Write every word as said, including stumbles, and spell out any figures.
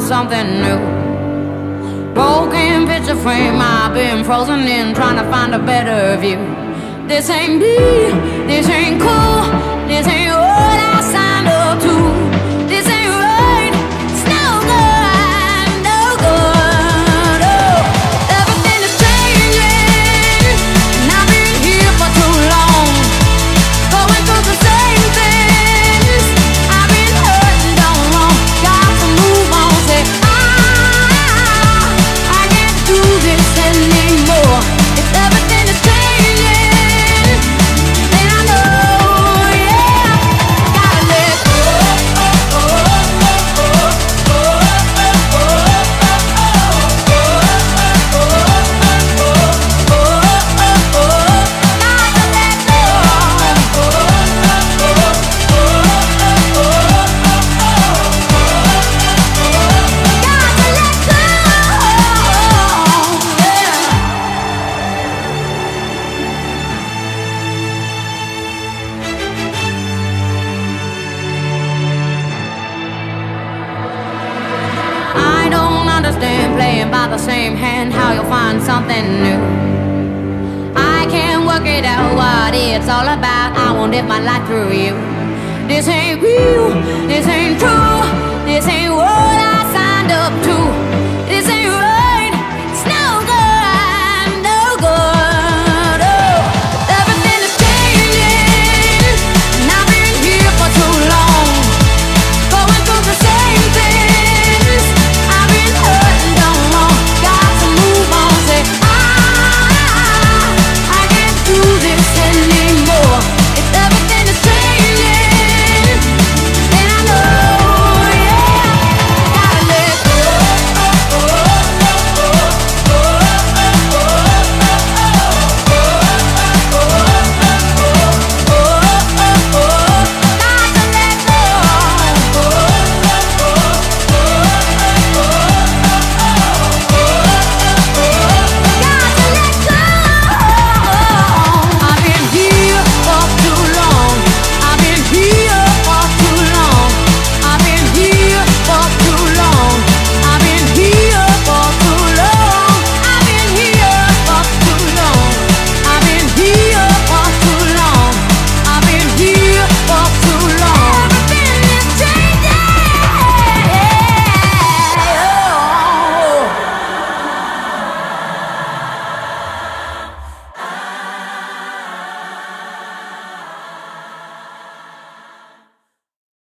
something new. Broken picture frame, I've been frozen in, trying to find a better view. This ain't me, this ain't cool, this ain't what I signed up to. This ain't right, it's no good, no good. Oh, everything is changing, and I've been here for too long, going through the same things. I've been hurt and done wrong, got to move on. Say I, I can't do this anymore. If everything is changing, then I know, yeah, gotta let go. I don't understand playing by the same hand, how you'll find something new. I can't work it out what it's all about. I won't live my life through you. This ain't real, this ain't true, this ain't what I